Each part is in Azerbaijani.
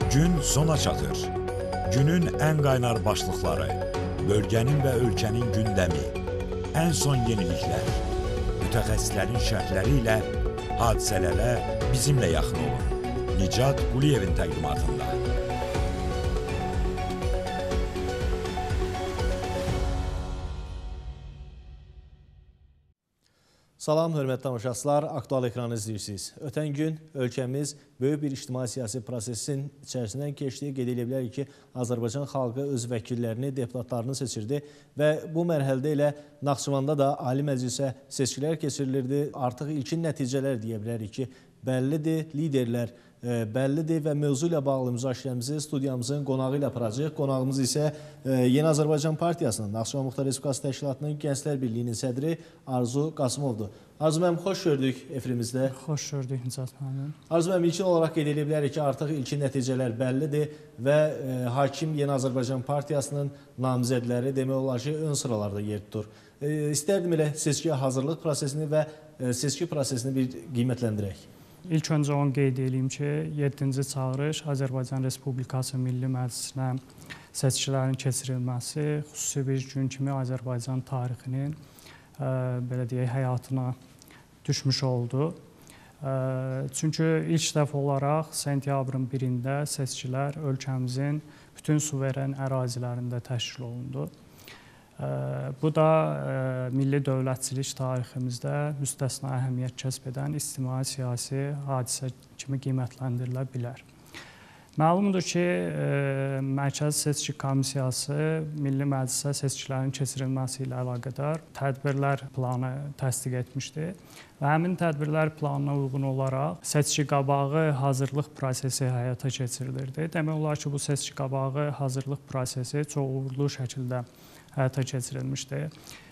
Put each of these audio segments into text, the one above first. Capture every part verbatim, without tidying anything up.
Gün sona çatır. Günün ən qaynar başlıqları, bölgənin və ölkənin gündəmi, ən son yeniliklər, mütəxəssislərin şərhləri ilə hadisələrə bizimlə yaxın olun. Nicat Quliyevin təqdimatında. Salam, hörmətli tamaşaçılar, aktual ekranı izləyirsiniz. Ötən gün ölkəmiz böyük bir ictimai-siyasi prosesin içərisindən keçdiyi qeyd edilə bilər ki, Azərbaycan xalqı öz vəkillərini, deputatlarını seçirdi və bu mərhələdə ilə Naxçıvanda da Ali Məclisə seçkilər keçirilirdi. Artıq ilkin nəticələr deyə bilərik ki, bəllidir, liderlər bəllidir və mövzu ilə bağlı müzakirəmizi studiyamızın qonağı ilə aparacaq. Qonağımız isə Yeni Azərbaycan Partiyasının, Naxçıvan Muxtar Respublikası Təşkilatının Gənclər Birliyinin sədri Arzu Qasımovdur. Arzu müəllim, xoş gördük efrimizdə. Xoş gördük Nicat müəllim. Arzu müəllim, ilkin olaraq qeyd edə bilərik ki, artıq ilkin nəticələr bəllidir və hakim Yeni Azərbaycan Partiyasının namizədləri demək olar ki, ön sıralarda yer tutur. İstərdim elə seçkiyə hazırlıq prosesini və seçki prosesini bir qiymətləndirək. İlk öncə onu qeyd edeyim ki, yeddinci çağırış Azərbaycan Respublikası Milli Məclisinə seçkilərin keçirilməsi xüsusi bir gün kimi Azərbaycan tarixinin belə deyək, həyatına düşmüş oldu. Çünki ilk dəfə olaraq sentyabrın birində seçkilər ölkəmizin bütün suveren ərazilərində təşkil olundu. Bu da milli dövlətçilik tariximizdə müstəsna əhəmiyyət kəsb edən ictimai-siyasi hadisə kimi qiymətləndirilə bilər. Məlumdur ki, Mərkəzi Seçki Komissiyası Milli Məclisə seçkilərin keçirilməsi ilə əlaqədar tədbirlər planı təsdiq etmişdi və həmin tədbirlər planına uyğun olaraq seçki qabağı hazırlıq prosesi həyata keçirilirdi. Demək olar ki, bu seçki qabağı hazırlıq prosesi çox uğurlu şəkildə həyata keçirilmişdi.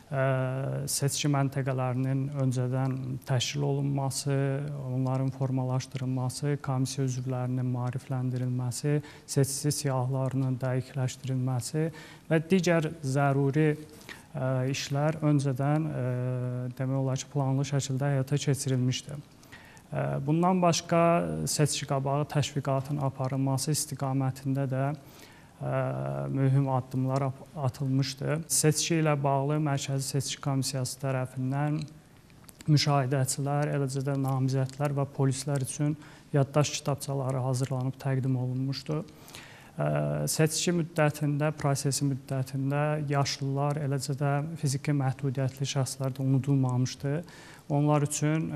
Seçki məntəqələrinin öncədən təşkil olunması, onların formalaşdırılması, komissiya üzvlərinin maarifləndirilməsi, seçici siyahılarının dəqiqləşdirilməsi və digər zəruri işlər öncədən demək olar ki, planlı şəkildə həyata keçirilmişdi. Bundan başqa seçki qabağı təşviqatın aparılması istiqamətində də mühüm addımlar atılmışdı. Seçki ilə bağlı Mərkəzi Seçki Komissiyası tərəfindən müşahidəçilər, eləcə də namizədlər və polislər üçün yaddaş kitabçaları hazırlanıb təqdim olunmuşdu. Seçki müddətində, prosesi müddətində yaşlılar, eləcə də fiziki məhdudiyyətli şəxslər də unudulmamışdı. Onlar üçün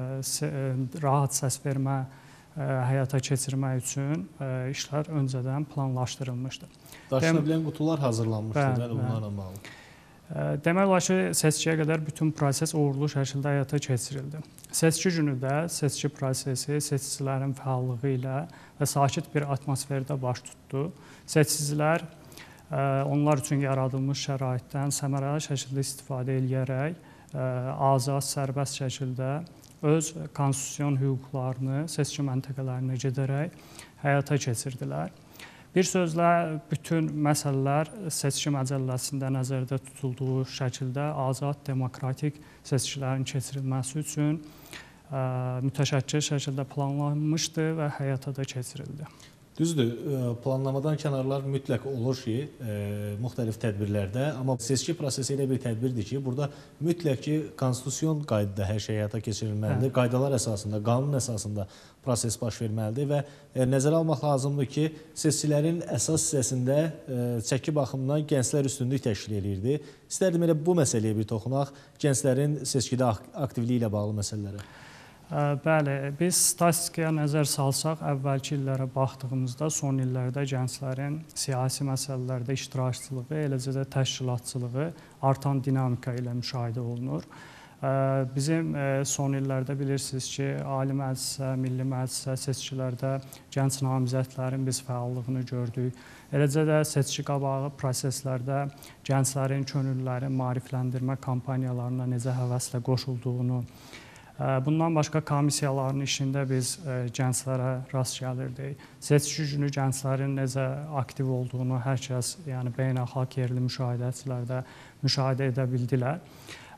rahat səs vermə həyata keçirmək üçün işlər öncədən planlaşdırılmışdı. Daşına bilən qutular hazırlanmışdı, bunlarla bağlı. Demək olar ki, seçkiyə qədər bütün proses uğurlu şəkildə həyata keçirildi. Seçki günü də seçki prosesi seçicilərin fəallığı ilə və sakit bir atmosferdə baş tutdu. Seçicilər onlar üçün yaradılmış şəraitdən səmərəli şəkildə istifadə edərək azad, sərbəst şəkildə öz konstitusion hüquqlarını seçki məntəqələrinə gedərək həyata keçirdilər. Bir sözlə, bütün məsələlər seçki məcəlləsində nəzərdə tutulduğu şəkildə azad, demokratik seçkilərin keçirilməsi üçün mütəşəkkil şəkildə planlanmışdı və həyata da keçirildi. Düzdür, planlamadan kənarlar mütləq olur ki, müxtəlif tədbirlərdə, amma seçki prosesi elə bir tədbirdir ki, burada mütləq ki, konstitusion qaydada hər şey həyata keçirilməlidir, qaydalar əsasında, qanun əsasında proses baş verməlidir və nəzərə almaq lazımdır ki, seçkilərin əsas hissəsində çəki baxımından gənclər üstünlük təşkil edirdi. İstərdim elə bu məsələyə bir toxunaq, gənclərin seçkidə aktivliyi ilə bağlı məsələlərə. Bəli, biz statistikaya nəzər salsaq, əvvəlki illərə baxdığımızda son illərdə gənclərin siyasi məsələlərdə iştirakçılığı, eləcə də təşkilatçılığı artan dinamika ilə müşahidə olunur. Bizim son illərdə bilirsiniz ki, Ali Məclisə, Milli Məclisə seçkilərdə gənc namizədlərin biz fəallığını gördük. Eləcə də seçki qabağı proseslərdə gənclərin könüllülərin maarifləndirmə kampaniyalarına necə həvəslə qoşulduğunu, bundan başqa komissiyaların işində biz gənclərə rast gəlirdik. Seçki günü gənclərin necə aktiv olduğunu hər kəs, yəni beynəlxalq yerli müşahidəçilər də müşahidə edə bildilər.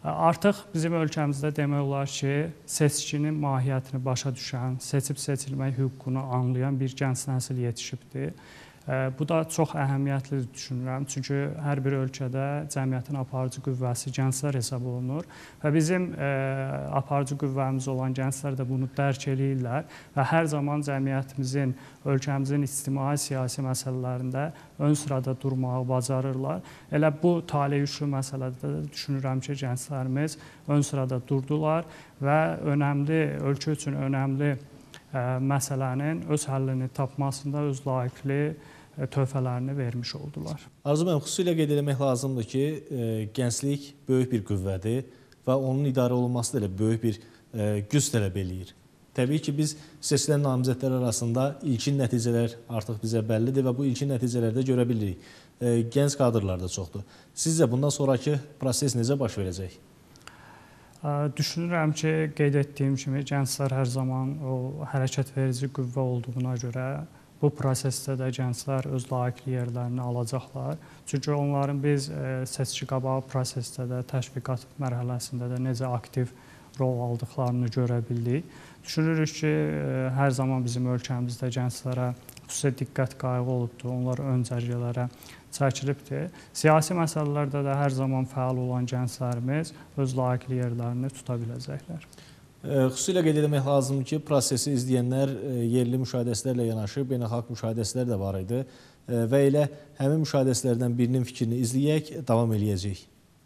Artıq bizim ölkəmizdə demək olar ki, seçkinin mahiyyətini başa düşən, seçib seçilmək hüququnu anlayan bir gənc nəsil yetişibdir. Bu da çox əhəmiyyətlidir düşünürəm. Çünki hər bir ölkədə cəmiyyətin aparıcı qüvvəsi gənclər hesab olunur və bizim e, aparıcı qüvvəmiz olan gənclər də bunu dərk eləyirlər və hər zaman cəmiyyətimizin, ölkəmizin ictimai siyasi məsələlərində ön sırada durmağı bacarırlar. Elə bu taleyüşlü məsələdə də düşünürəm ki, gənclərimiz ön sırada durdular və önəmli, ölkə üçün önəmli məsələnin öz həllini tapmasında öz layiqli töhfələrini vermiş oldular. Arzu müəllim, xüsusilə qeyd etmək lazımdır ki, gənclik böyük bir qüvvədir və onun idarə olunması da elə böyük bir güc tələb eləyir. Təbii ki, biz seçilən namizədlər arasında ilkin nəticələr artıq bizə bəllidir və bu ilkin nəticələrdə görə bilirik. Gənc kadrlar da çoxdur. Sizcə bundan sonraki proses necə baş verəcək? Düşünürəm ki, qeyd etdiyim kimi gənclər hər zaman o hərəkət verici qüvvə olduğuna görə bu prosesdə də gənclər öz layiqli yerlərini alacaqlar. Çünki onların biz seçki qabağı prosesdə də, təşviqat mərhələsində də necə aktiv rol aldıqlarını görə bildik. Düşünürük ki, hər zaman bizim ölkəmizdə gənclərə xüsusi diqqət qayğı olubdur, onlar ön cərgələrə çəkilibdir. Siyasi məsələlərdə də hər zaman fəal olan gənclərimiz öz layiqli yerlərini tuta biləcəklər. Xüsusilə qeyd etmək lazımdır ki, prosesi izləyənlər yerli müşahidəçilərlə yanaşı beynəlxalq müşahidəçilər də var idi və elə həmin müşahidəçilərdən birinin fikrini izləyək, davam eləyəcək.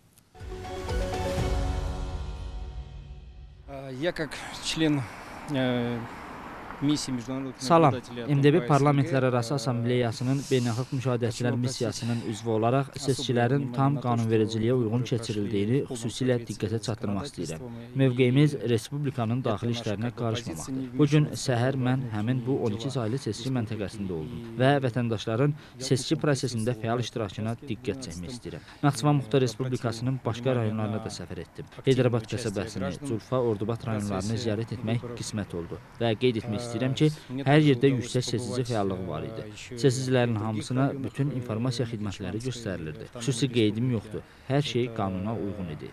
Я как член Salam, M D B Parlamentlərarası Assambleyasının Beynəlxalq Müşahidəçilər Missiyasının üzvü olaraq seçkilərin tam qanunvericiliyə uyğun keçirildiyini xüsusilə diqqətə çatdırmaq istəyirəm. Mövqeyimiz Respublikanın daxili işlərinə qarışmamaqdır. Bugün səhər mən həmin bu on iki saylı seçki məntəqəsində oldum və vətəndaşların seçki prosesində fəal iştirakına diqqət çəkmək istəyirəm. Naxçıvan Muxtar Respublikasının başqa rayonlarına da səfər etdim. Heydərabad qəsəbəsini, Culfa, Ordubad rayonlarını ziyarət etmək qismət oldu və qeyd etmək istəyirəm ki, hər yerdə yüksək seçici fəallığı var idi. Seçicilərin hamısına bütün informasiya xidmətləri göstərilirdi. Xüsusi qeydim yoxdur. Hər şey qanuna uyğun idi.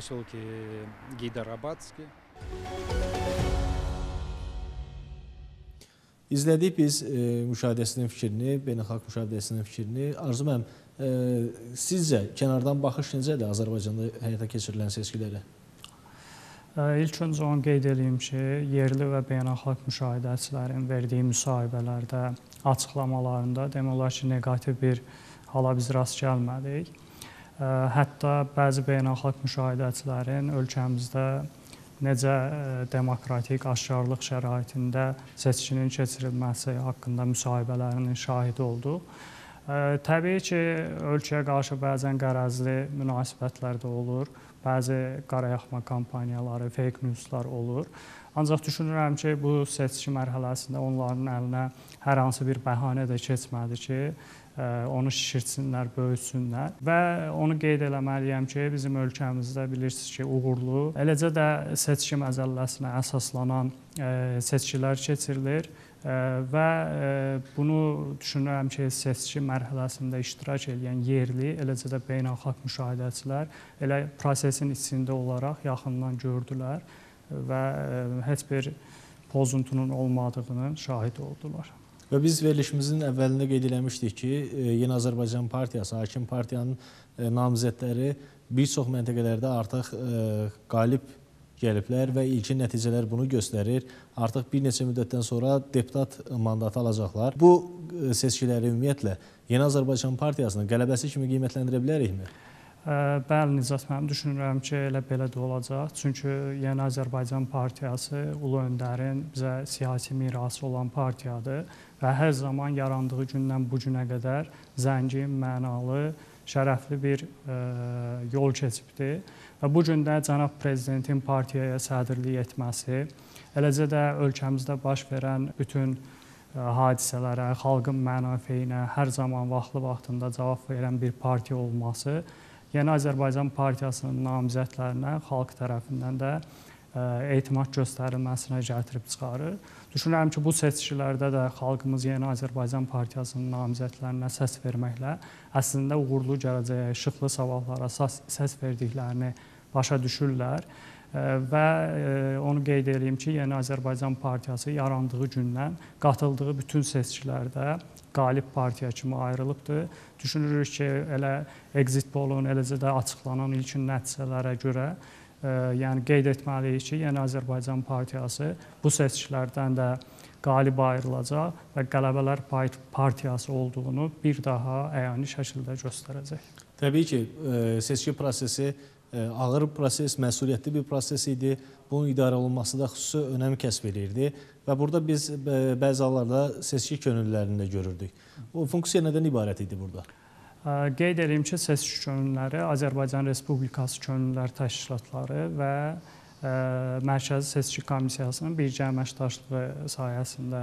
İzlədik biz e, müşahidəsinin fikrini, beynəlxalq müşahidəsinin fikrini. Arzu müəllim, e, sizcə kənardan baxış necədir Azərbaycanda həyata keçirilən seçkilərə? İlk öncə onu qeyd edeyim ki, yerli və beynəlxalq müşahidəçilərin verdiyi müsahibələrdə, açıqlamalarında demək olar ki, negativ bir hala biz rast gəlmədik. Hətta bəzi beynəlxalq müşahidəçilərin ölkəmizdə necə demokratik aşkarlıq şəraitində seçkinin keçirilməsi haqqında müsahibələrinin şahidi olduq. Təbii ki, ölkəyə qarşı bəzən qərəzli münasibətlər də olur. Bəzi qarayaxma kampaniyaları, fake newslar olur. Ancaq düşünürəm ki, bu seçki mərhələsində onların əlinə hər hansı bir bəhanə də keçmədi ki, onu şişirtsinlər, böyütsünlər. Və onu qeyd eləməliyəm ki, bizim ölkəmizdə bilirsiniz ki, uğurlu, eləcə də seçki məzəlləsinə əsaslanan seçkilər keçirilir. Və bunu düşünürəm ki, seçki mərhələsində iştirak edən yerli, eləcə də beynəlxalq müşahidəçilər elə prosesin içində olaraq yaxından gördülər və heç bir pozuntunun olmadığının şahid oldular. Və biz verilişimizin əvvəlində qeyd eləmişdik ki, Yeni Azərbaycan Partiyası, hakim partiyanın namizədləri bir çox məntəqələrdə artıq qalib gəliblər və ilkin nəticələr bunu göstərir. Artıq bir neçə müddətdən sonra deputat mandatı alacaqlar. Bu seçkiləri ümumiyyətlə Yeni Azərbaycan Partiyasının qələbəsi kimi qiymətləndirə bilərikmi? Bəli, Nicat müəllim, düşünürəm ki, elə belə də olacaq. Çünki Yeni Azərbaycan Partiyası Ulu Öndərin bizə siyasi mirası olan partiyadır və hər zaman yarandığı gündən bu günə qədər zəngin, mənalı, şərəfli bir yol keçibdir. Və bu gün də cənab prezidentin partiyaya sədrlik etməsi, eləcə də ölkəmizdə baş verən bütün hadisələrə, xalqın mənafeyinə hər zaman vaxtlı-vaxtında cavab verən bir partiya olması Yeni Azərbaycan Partiyasının namizədlərinə xalq tərəfindən də etimad göstərilməsinə gətirib çıxarır. Düşünürəm ki, bu seçkilərdə də xalqımız Yeni Azərbaycan Partiyasının namizədlərinə səs verməklə əslində uğurlu gələcəyə, işıqlı sabahlara səs verdiklərini başa düşürlər. Və onu qeyd edeyim ki, Yeni Azərbaycan Partiyası yarandığı gündən qatıldığı bütün seçkilərdə qalib partiya kimi ayrılıbdır. Düşünürük ki, elə exit pollun, eləcə də açıqlanan ilkin nəticələrə görə, yəni qeyd etməliyik ki, Yeni Azərbaycan Partiyası bu seçkilərdən də qalib ayrılacaq və Qələbələr Partiyası olduğunu bir daha əyani şəkildə göstərəcək. Təbii ki, seçki prosesi ağır proses, məsuliyyətli bir proses idi. Bunun idarə olunması da xüsusi önəm kəsb edirdi və burada biz bəzi hallarda seçki könüllülərini də görürdük. O funksiya nədən ibarət idi burada? Qeyd edeyim ki, seçki könüllüləri Azərbaycan Respublikası Könüllülər Təşkilatları və Mərkəzi Seçki Komissiyasının birgə əməkdaşlığı sayəsində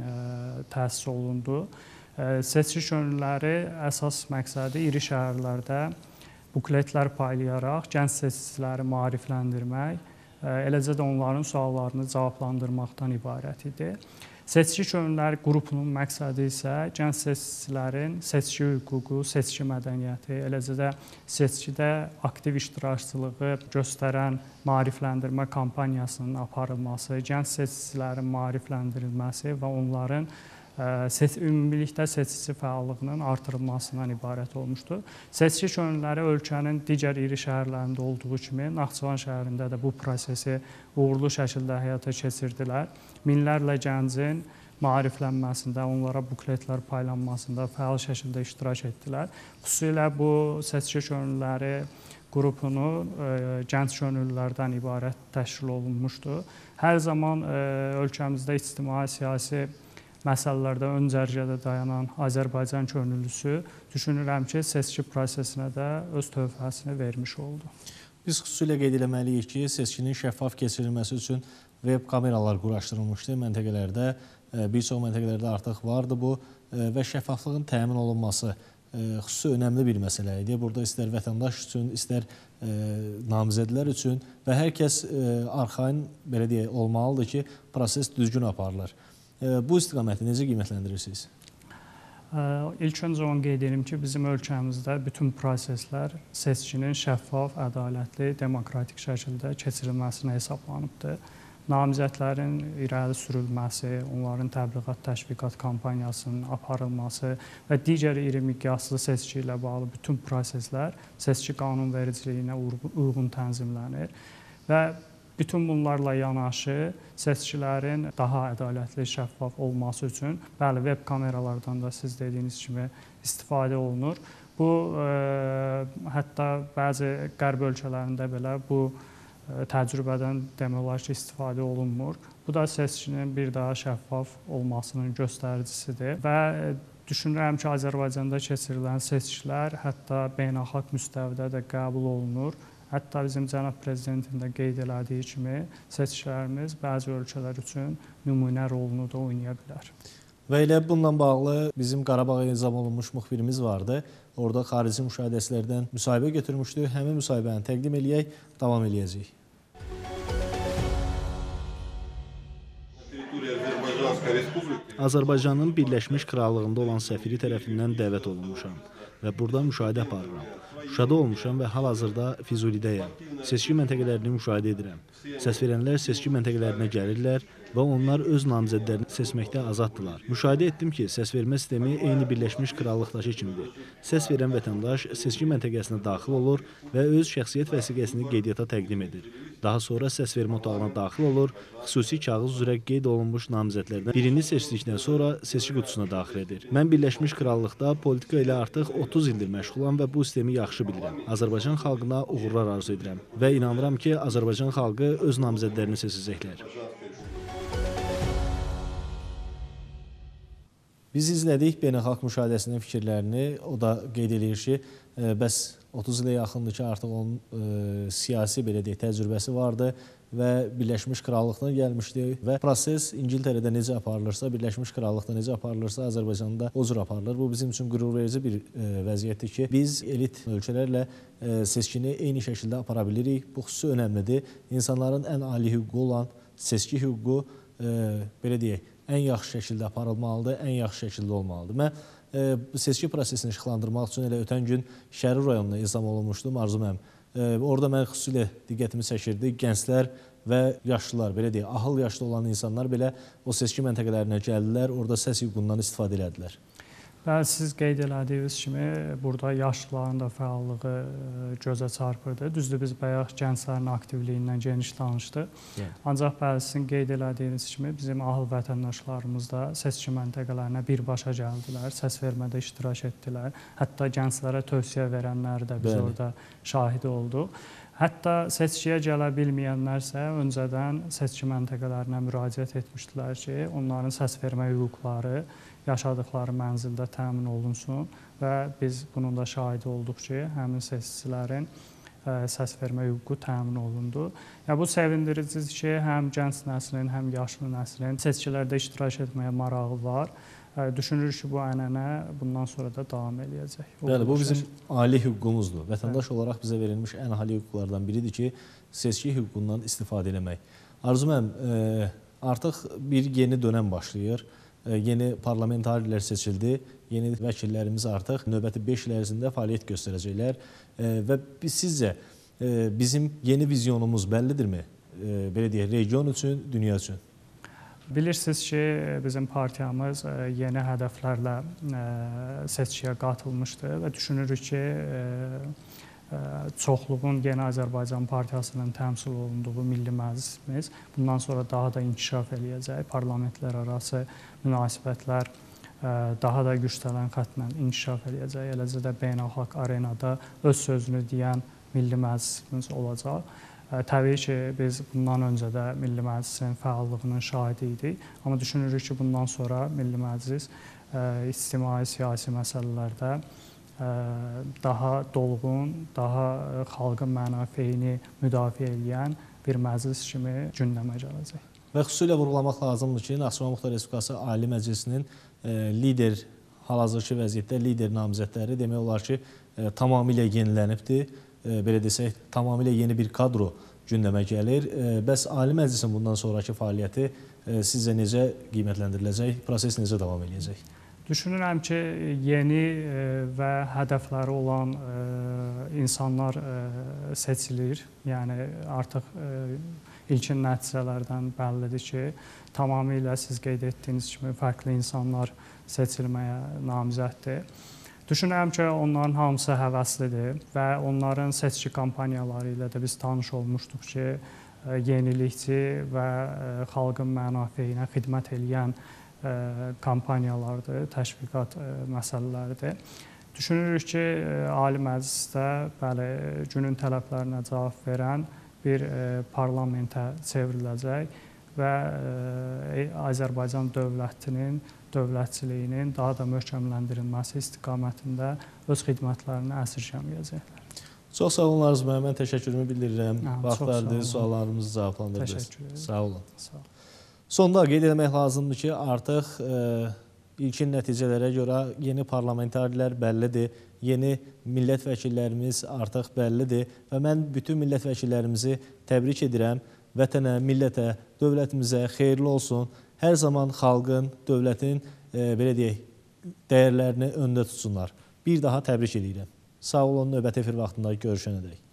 təsis olundu. Seçki könüllüləri əsas məqsədi iri şəhərlərdə bukletlər paylayaraq gənc seçiciləri maarifləndirmək, eləcə də onların suallarını cavablandırmaqdan ibarət idi. Seçki könüllüləri qrupunun məqsədi isə gənc seçicilərin seçki hüququ, seçki mədəniyyəti, eləcə də seçkidə aktiv iştirakçılığı göstərən maarifləndirmə kampaniyasının aparılması, gənc seçicilərin maarifləndirilməsi və onların ümumilikdə seçici fəallığının artırılmasından ibarət olmuşdur. Seçki könüllüləri ölkənin digər iri şəhərlərində olduğu kimi Naxçıvan şəhərində də bu prosesi uğurlu şəkildə həyata keçirdilər. Minlərlə gəncin maariflənməsində, onlara bukletlər paylanmasında fəal şəkildə iştirak etdilər. Xüsusilə bu seçki könüllüləri qrupunu gənc könüllülərdən ibarət təşkil olunmuşdur. Hər zaman ölkəmizdə ictimai-siyasi məsələlərdə ön cərgədə dayanan Azərbaycan könüllüsü düşünürəm ki, seçki prosesinə də öz töhfəsini vermiş oldu. Biz xüsusilə qeyd eləməliyik ki, seçkinin şəffaf keçirilməsi üçün web kameralar quraşdırılmışdı məntəqələrdə. Bir çox məntəqələrdə artıq vardı bu və şəffaflığın təmin olunması xüsusi önəmli bir məsələ idi. Burada istər vətəndaş üçün, istər namizədlər üçün və hər kəs arxayın, belə deyək, olmalıdır ki, proses düzgün aparılır. Bu istiqaməti necə qiymətləndirirsiniz? İlk öncə onu qeyd edim ki, bizim ölkəmizdə bütün proseslər seçkinin şəffaf, ədalətli, demokratik şəkildə keçirilməsinə hesablanıbdır. Namizədlərin irəli sürülməsi, onların təbliğat, təşviqat kampaniyasının aparılması və digər iri miqyaslı seçki ilə bağlı bütün proseslər seçki qanunvericiliyinə uyğun tənzimlənir və bütün bunlarla yanaşı seçkilərin daha ədalətli, şəffaf olması üçün bəli, web kameralardan da siz dediyiniz kimi istifadə olunur. Bu, hətta bəzi qərb ölkələrində belə bu təcrübədən demək olar ki, istifadə olunmur. Bu da seçkinin bir daha şəffaf olmasının göstəricisidir və düşünürəm ki, Azərbaycanda keçirilən seçkilər hətta beynəlxalq müstəvidə də qəbul olunur. Hətta bizim cənab prezidentin də qeyd elədiyi kimi seçkilərimiz bəzi ölkələr üçün nümunə rolunu da oynaya bilər. Və elə bununla bağlı bizim Qarabağa nizam olunmuş müxbirimiz vardı. Orada xarici müşahidəçilərdən müsahibə götürmüşdü. Həmin müsahibəni təqdim eləyək, davam eləyəcəyik. Azərbaycanın Birləşmiş Krallığında olan səfiri tərəfindən dəvət olunmuşam və burada müşahidə aparıram. Şuşada olmuşam və hal-hazırda Füzulidəyəm. Seçki məntəqələrini müşahidə edirəm. Səsverənlər seçki məntəqələrinə gəlirlər və onlar öz namizədlərini seçməkdə azaddılar. Müşahidə etdim ki, səsvermə sistemi eyni Birləşmiş Krallıqdakı kimidir. Səs verən vətəndaş seçki məntəqəsinə daxil olur və öz şəxsiyyət vəsiqəsini qeydiyyata təqdim edir. Daha sonra səsvermə otağına daxil olur, xüsusi kağız üzrə qeyd olunmuş namizədlərdən birini seçdikdən sonra seçki qutusuna daxil edir. Mən Birləşmiş Krallıqda politika ilə artıq otuz ildir məşğulam və bu sistemi yaxşı bilirəm. Azərbaycan xalqına uğurlar arzu edirəm və inanıram ki, Azərbaycan xalqı öz namizədlərini seçəcəklər. Biz izlədik beynəlxalq müşahidəsinin fikirlərini. O da qeyd edir ki, bəs otuz ilə yaxındır ki, artıq onun e, siyasi belə deyək, təcrübəsi vardı və Birləşmiş Krallıqdan gəlmişdi və proses İngiltərədə necə aparılırsa, Birləşmiş Krallıqda necə aparılırsa, Azərbaycanda o cür aparılır. Bu bizim üçün qürurverici bir e, vəziyyətdir ki, biz elit ölkələrlə e, seçkini eyni şəkildə apara bilirik. Bu xüsusi önəmlidir. İnsanların ən ali hüququ olan seçki hüququ e, belə deyək, ən yaxşı şəkildə aparılmalıdır, ən yaxşı şəkildə olmalıdır. Mən e, seçki prosesini işıqlandırmaq üçün elə ötən gün Şəri rayonuna izam olunmuşdum. Arzum həm Orada mən xüsusilə diqqətimi çəkirdi. Gənclər və yaşlılar, belə deyək, ahıl yaşlı olan insanlar belə o seçki məntəqələrinə gəldilər, orada səs hüququndan istifadə elədilər. Bəli, siz qeyd elədiyiniz kimi, burada yaşlıların da fəallığı gözə çarpırdı. Düzdür, biz bayaq gənclərin aktivliyindən geniş danışdıq. Yeah. Ancaq bəli, sizin qeyd elədiyiniz kimi, bizim ahıl vətəndaşlarımız da seçki məntəqələrinə birbaşa gəldilər, səs vermədə iştirak etdilər. Hətta gənclərə tövsiyə verənlər də biz Bəli. Orada şahidi olduq. Hətta seçkiyə gələ bilməyənlərsə öncədən seçki məntəqələrinə müraciət etmişdilər ki, onların səs vermə hüquqları yaşadıkları mənzildə təmin olunsun və biz bunun da şahidi olduq ki, həmin seçicilərin səs vermə hüququ təmin olundu. Ya, bu sevindiricidir ki, həm gənc nəslin, həm yaşlı nəslin seçkilərdə iştirak etməyə marağı var. Düşünürük ki, bu ənənə bundan sonra da davam eləyəcək. Bəli, bu bizim ali hüququmuzdur. Vətəndaş Bəli. Olaraq bizə verilmiş ən ali hüquqlardan biridir ki, seçki hüququndan istifadə eləmək. Arzu müəllim, artıq bir yeni dönəm başlayır. Yeni parlamentarilər seçildi, yeni vəkillərimiz artıq növbəti beş il ərzində fəaliyyət göstərəcəklər və sizcə bizim yeni vizyonumuz bəllidirmi? Belə deyək, region üçün, dünya üçün? Bilirsiniz ki, bizim partiyamız yeni hədəflərlə seçkiyə qatılmışdı və düşünürük ki, çoxluğun Yeni Azərbaycan Partiyasının təmsil olunduğu Milli Məclisimiz bundan sonra daha da inkişaf eləyəcək. Parlamentlər arası münasibətlər daha da güclənən xəttlə inkişaf eləyəcək. Eləcə də beynəlxalq arenada öz sözünü deyən Milli Məclisimiz olacaq. Təbii ki, biz bundan öncə də Milli Məclisin fəallığının şahidi idik. Amma düşünürük ki, bundan sonra Milli Məclis ictimai siyasi məsələlərdə daha dolğun, daha xalqın mənafeyini müdafiə edən bir məclis kimi gündəmə gələcək. Və xüsusilə vurğulamaq lazımdır ki, Naxçıvan Muxtar Respublikası Ali Məclisinin lider, hal-hazırki vəziyyətdə lider namizədləri demək olar ki, tamamilə yenilənibdir. Belə desək, tamamilə yeni bir kadro gündəmə gəlir. Bəs Ali Məclisin bundan sonraki fəaliyyəti sizcə necə qiymətləndiriləcək, proses necə davam edəcək? Düşünürəm ki, yeni və hədəfləri olan insanlar seçilir. Yəni, artıq ilkin nəticələrdən bəllidir ki, tamamilə siz qeyd etdiyiniz kimi fərqli insanlar seçilməyə namizəddir. Düşünürəm ki, onların hamısı həvəslidir və onların seçki kampaniyaları ilə də biz tanış olmuşduq ki, yenilikçi və xalqın mənafeyinə xidmət edən kampaniyalardır, təşviqat məsələləridir. Düşünürük ki, Ali Məclisdə bəli, günün tələblərinə cavab verən bir parlamentə çevriləcək və Azərbaycan dövlətinin, dövlətçiliyinin daha da möhkəmləndirilməsi istiqamətində öz xidmətlərini əsirgəməyəcəklər. Çox sağ olun Arzu müəllim, mən təşəkkürümü bildirirəm. Vaxt verdiniz, suallarımızı cavablandırdınız. Təşəkkür ederim. Sağ olun. Sağ olun. Sonda qeyd etmək lazımdır ki, artıq e, ilkin nəticələrə görə yeni parlamentarilər bəllidir, yeni millət vəkillərimiz artıq bəllidir və mən bütün millət vəkillərimizi təbrik edirəm. Vətənə, millətə, dövlətimizə xeyirli olsun. Hər zaman xalqın, dövlətin e, belə deyək, dəyərlərini öndə tutsunlar. Bir daha təbrik edirəm. Sağ olun, növbəti efir vaxtında görüşənədək.